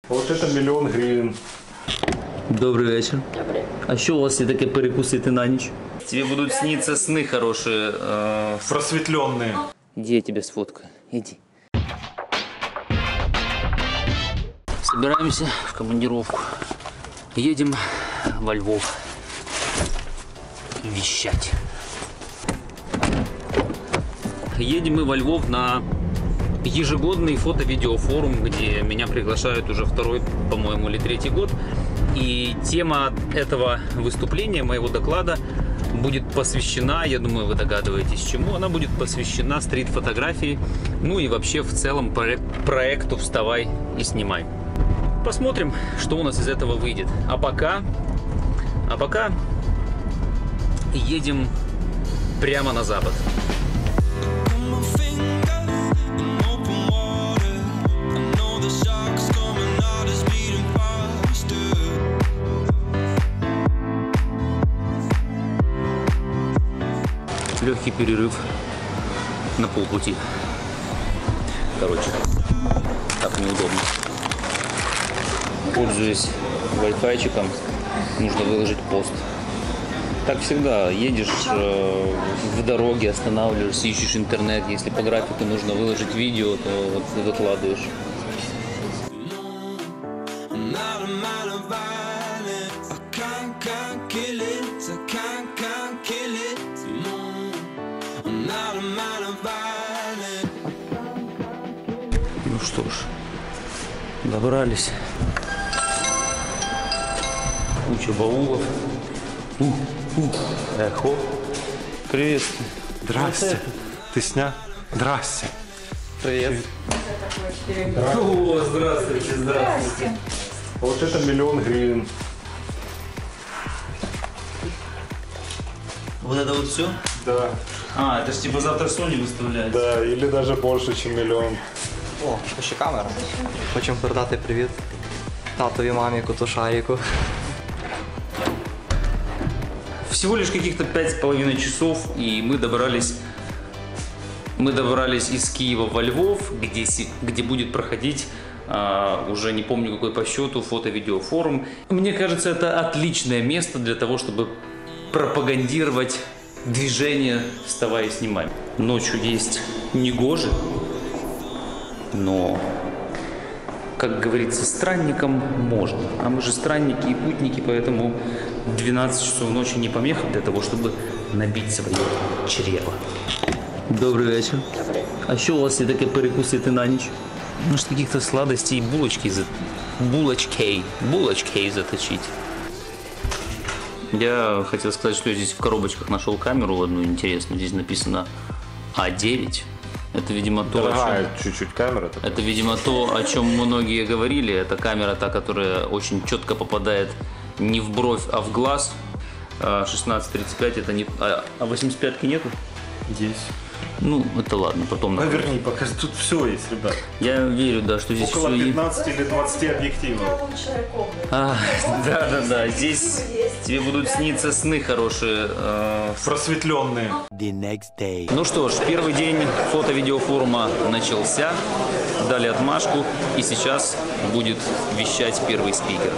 Вот это 1 000 000 гривен. Добрый вечер. Добрый. А що у вас є таке перекусити на ніч? Тебе будут сниться сны хорошие. Просветленные. Иди, я тебя сфоткаю. Иди. Собираемся в командировку. Едем во Львов вещать. Едем мы во Львов на ежегодный фото-видеофорум, где меня приглашают уже второй, по-моему, или третий год. И тема этого выступления, моего доклада, будет посвящена, я думаю, вы догадываетесь, чему. Она будет посвящена стрит-фотографии, ну и вообще в целом проекту «Вставай и снимай». Посмотрим, что у нас из этого выйдет. А пока едем прямо на запад. Легкий перерыв на полпути. Короче, так неудобно. Пользуясь Wi-Fi-чиком, нужно выложить пост. Так всегда, едешь в дороге, останавливаешься, ищешь интернет. Если по графику нужно выложить видео, то вот ты выкладываешь. Ну что ж, добрались. Куча баулов. Эхо. Приветствую. Здрасте. Ты снял? Здрасте. Привет. О, здравствуйте, здравствуйте. Вот это 1 000 000 гривен. Вот это вот все? Да. А, это ж типа завтра Sony выставляет. Да, или даже больше, чем 1 000 000. О, ще камера. Хочемо передати привіт татові, мамі, коту Шаріку. Всего лишь каких-то 5,5 часов, и мы добрались из Киева во Львов, где будет проходить, уже не помню какой по счету, фото-видеофорум. Мне кажется, это отличное место для того, чтобы пропагандировать движение «Вставай и снимай». Ночью есть негоже, но, как говорится, странникам можно. А мы же странники и путники, поэтому 12 часов ночи не помеха для того, чтобы набить свое чрево. Добрый вечер. Добрий. А що у вас є таке перекусити на ніч? Может, каких-то сладостей, булочкой заточить. Я хотел сказать, что я здесь в коробочках нашел камеру одну интересную. Здесь написано А9. Это, видимо, то, Дорогая чуть-чуть камера. это, видимо, то, о чем многие говорили. Это камера та, которая очень четко попадает не в бровь, а в глаз. 16-35 это не... А 85-ки нету? Есть. Ну, это ладно, потом... Поверни, покажи. Тут все есть, ребят. Я верю, да, что здесь Около все... 15 или 20 объективов. Да, здесь тебе будут сниться сны хорошие. Просветленные. Ну что ж, первый день фото-видеофорума начался, дали отмашку, и сейчас будет вещать первый спикер.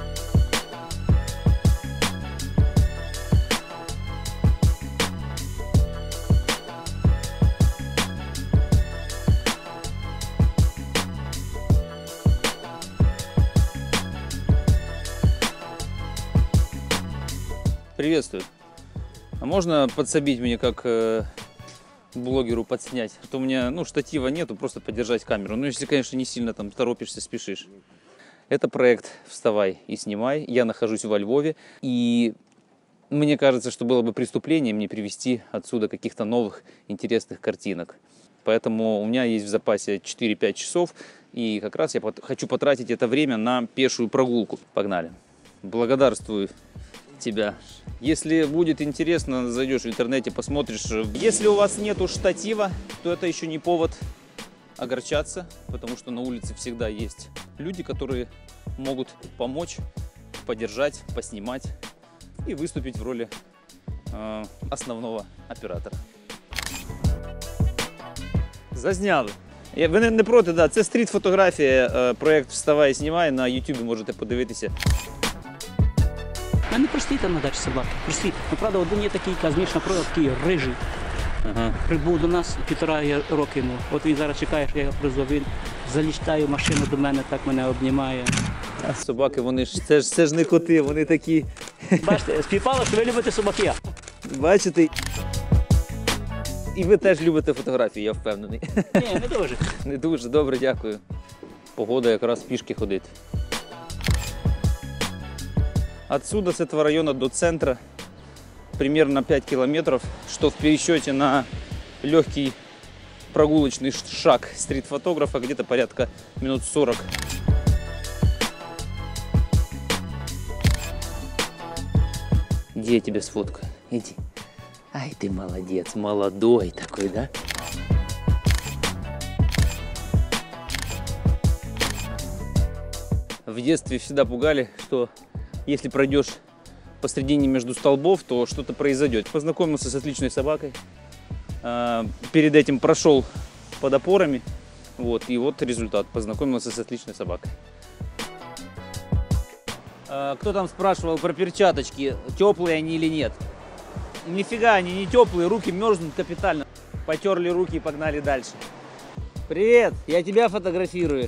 Приветствую. А можно подсобить мне как блогеру подснять? А то у меня штатива нету, просто поддержать камеру. Ну, если, конечно, не сильно там торопишься, спешишь. Это проект «Вставай и снимай». Я нахожусь во Львове, и мне кажется, что было бы преступлением не привезти отсюда каких-то новых интересных картинок. Поэтому у меня есть в запасе 4-5 часов, и как раз я хочу потратить это время на пешую прогулку. Погнали. Благодарствую тебя. Если будет интересно, зайдешь в интернете, посмотришь. Если у вас нету штатива, то это еще не повод огорчаться, потому что на улице всегда есть люди, которые могут помочь, поддержать, поснимать и выступить в роли основного оператора. Зазняли. Ви не проти, да. Це стріт-фотографія, проєкт «Вставай, знімай», на YouTube можете подивитися. А не прості там на дачі собаки, прості. Ну, правда, один є такий, змішана прояв, такий рижий. Ага. Прибув до нас 1,5 роки йому. От він зараз чекає, що я його призову. Він залітає в машину до мене, так мене обнімає. А собаки, вони ж, це ж не коти, вони такі, Бачите, співпало, що ви любите собаки. бачите. І ви теж любите фотографії, я впевнений. Ні, не дуже. Не дуже, добре, дякую. Погода якраз пішки ходити. Отсюда, с этого района до центра, примерно 5 километров, что в пересчете на легкий прогулочный шаг стрит-фотографа где-то порядка минут 40. Где я тебя сфоткаю? Иди. Ай, ты молодец, молодой такой, да? В детстве всегда пугали, что если пройдешь посредине между столбов, то что-то произойдет. Познакомился с отличной собакой, перед этим прошел под опорами, вот, и вот результат, познакомился с отличной собакой. Кто там спрашивал про перчаточки, теплые они или нет? Нифига они не теплые, руки мерзнут капитально. Потерли руки и погнали дальше. Привет, я тебя фотографирую.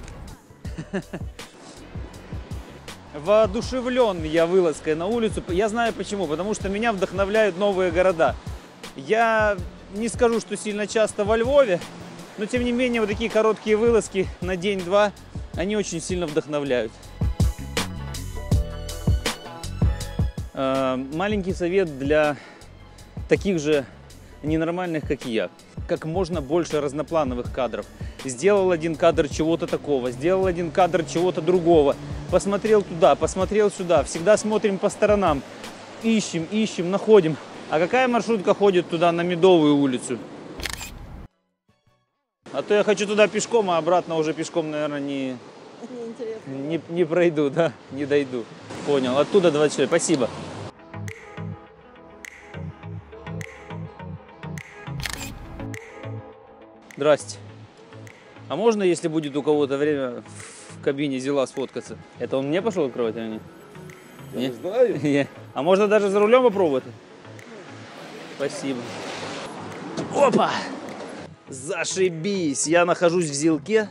Воодушевлен я вылазкой на улицу. Я знаю почему. Потому что меня вдохновляют новые города. Я не скажу, что сильно часто во Львове, но тем не менее вот такие короткие вылазки на день-два, они очень сильно вдохновляют. Маленький совет для таких же ненормальных, как и я. Как можно больше разноплановых кадров. Сделал один кадр чего-то такого, сделал один кадр чего-то другого. Посмотрел туда, посмотрел сюда. Всегда смотрим по сторонам. Ищем, ищем, находим. А какая маршрутка ходит туда, на Медовую улицу? А то я хочу туда пешком, а обратно уже пешком, наверное, не пройду, да, не дойду. Понял, оттуда 24, спасибо. Здрасте. А можно, если будет у кого-то время, в кабине Зила сфоткаться? Это он мне пошел открывать, или нет? Я не знаю. Не. А можно даже за рулем попробовать? Спасибо. Опа! Зашибись! Я нахожусь в Зилке.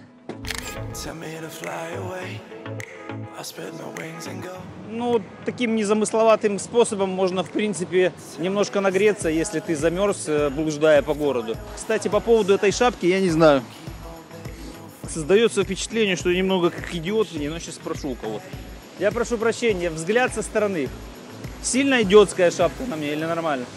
Ну, таким незамысловатым способом можно, в принципе, немножко нагреться, если ты замерз, блуждая по городу. Кстати, по поводу этой шапки, я не знаю. Создается впечатление, что я немного как идиот, но сейчас спрошу у кого-то. Я прошу прощения, взгляд со стороны. Сильно идиотская шапка на мне или нормально?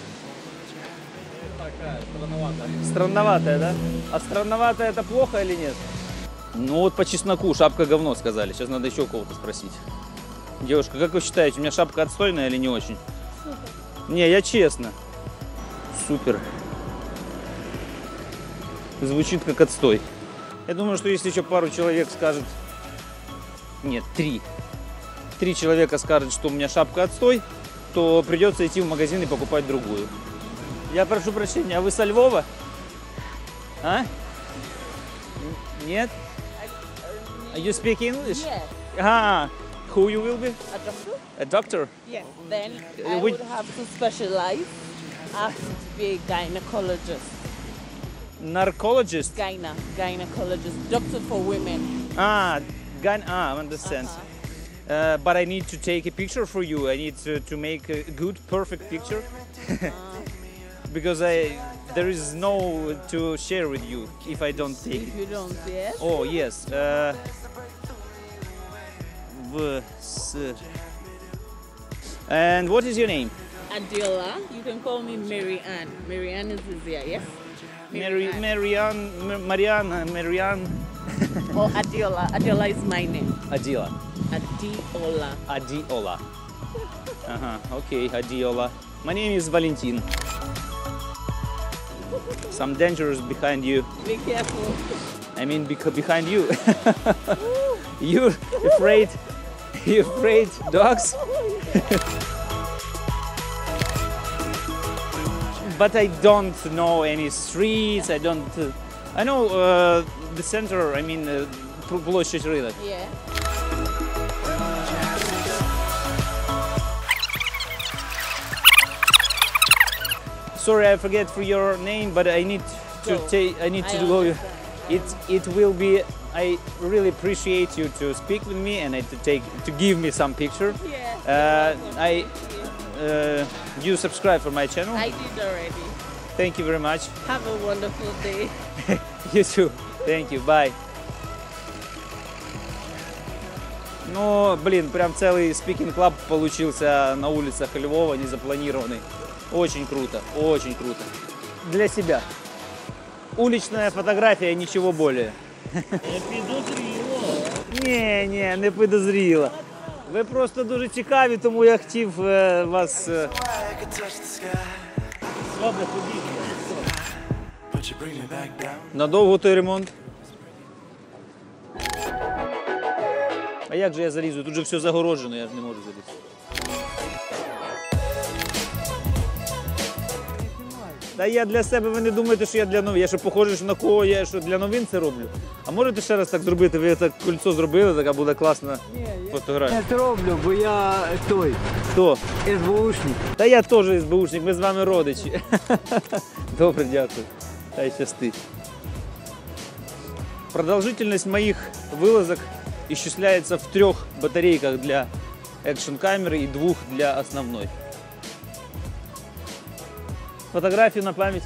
Такая, странноватая. Странноватая, да? А странноватая это плохо или нет? Ну вот по чесноку, шапка говно сказали. Сейчас надо еще кого-то спросить. Девушка, как вы считаете, у меня шапка отстойная или не очень? Супер. Не, я честно. Супер. Звучит как отстой. Я думаю, что если еще пару человек скажет... Нет, три. 3 человека скажут, что у меня шапка отстой, то придется идти в магазин и покупать другую. Я прошу прощения, а вы со Львова? А? Нет? You speak English? Yes. Ah, who you will be? A doctor? A doctor? Yes. Then I which- would have to specialize. I have to be a gynecologist. Narcologist? Gynecologist. Doctor for women. Ah, I understand. But I need to take a picture for you. I need to make a good, perfect picture. Because there is no to share with you if I don't take If it. you don't, yes. Oh, yes. And what is your name? Adiola. You can call me Mary Ann. Mary Ann is easier, yes? Marianne. Or Adiola. Adiola is my name. Adila. Adiola. Adiola. Okay, Adiola. My name is Valentin. Some dangers behind you. Be careful. I mean, behind you. You afraid? You afraid dogs? But I don't know any streets. I don't I know the center, I mean, площадь рынок. Yeah. Sorry, I forget for your name, but I need to Go. take. I need to I go. understand. It will be. I really appreciate you to speak with me and to give me some picture. Yeah. You subscribe for my channel. I did already. Thank you very much. Have a wonderful day. You too. Thank you. Bye. Ну, блин, прям целый спикинг-клаб получился на улицах Львова, незапланированный. Очень круто, очень круто. Для себя. Уличная фотографія, нічого более. Не підозріло. Ні, не підозріло. Ви просто дуже цікаві, тому я хотів вас... Надовго той ремонт? А як же я залізу? Тут же все загороджено, я ж не можу залізти. Та я для себе, ви не думаєте, що я для новин. Я що похожий, що на кого я що для новин це роблю. А можете ще раз так зробити? Ви так кольцо зробили, така буде класна фотографія. Я зроблю, бо я той, Хто? СБУшник. Та я теж СБУшник, ми з вами родичі. Добре, дякую. Хай щастить. Продолжительность моих вылазок исчисляется в 3 батарейках для экшн-камеры и 2 для основной. Фотографию на память.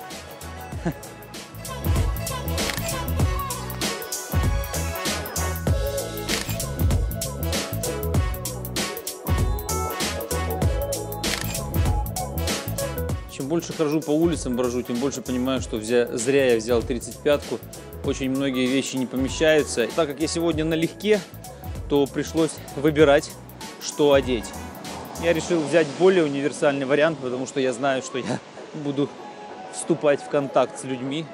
Чем больше хожу по улицам, брожу, тем больше понимаю, что зря я взял 35-ку. Очень многие вещи не помещаются. Так как я сегодня налегке, то пришлось выбирать, что одеть. Я решил взять более универсальный вариант, потому что я знаю, что я буду вступать в контакт с людьми.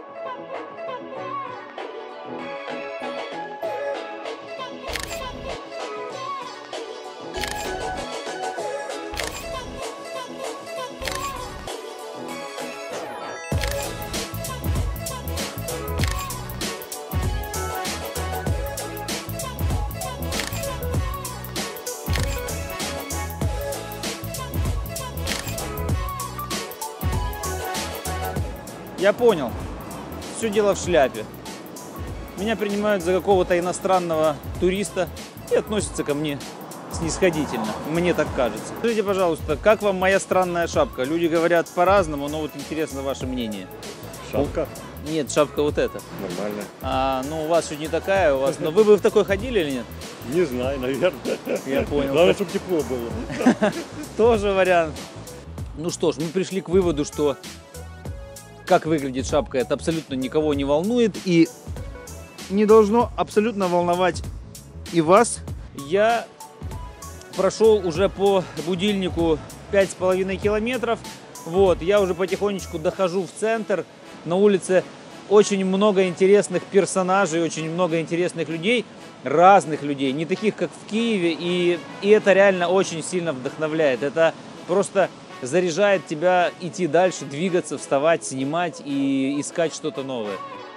Я понял. Все дело в шляпе. Меня принимают за какого-то иностранного туриста и относятся ко мне снисходительно. Мне так кажется. Скажите, пожалуйста, как вам моя странная шапка? Люди говорят по-разному, но вот интересно ваше мнение. Шапка? Нет, шапка вот эта. Нормально. Ну, у вас чуть не такая, у вас. Но вы бы в такой ходили или нет? Не знаю, наверное. Я понял. Главное, чтобы тепло было. Тоже вариант. Ну что ж, мы пришли к выводу, что как выглядит шапка, это абсолютно никого не волнует и не должно абсолютно волновать и вас. Я прошел уже по будильнику 5,5 километров. Вот, я уже потихонечку дохожу в центр. На улице очень много интересных персонажей, очень много интересных людей, разных людей, не таких, как в Киеве. И это реально очень сильно вдохновляет. Это просто заряжает тебя идти дальше, двигаться, вставать, снимать и искать что-то новое.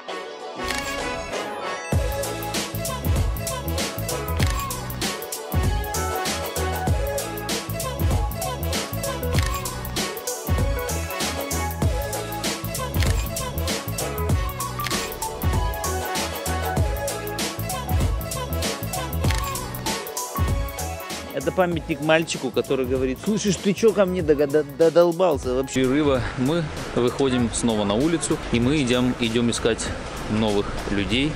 Это памятник мальчику, который говорит: слышишь, ты чё ко мне додолбался вообще? Перерыва мы выходим снова на улицу, и мы идем искать новых людей.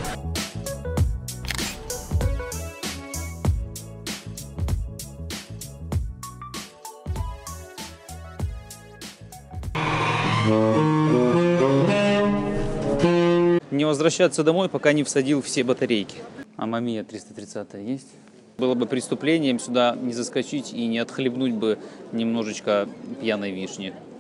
Не возвращаться домой, пока не всадил все батарейки. А Мамия 330 есть? Было бы преступлением сюда не заскочить и не отхлебнуть бы немножечко пьяной вишни.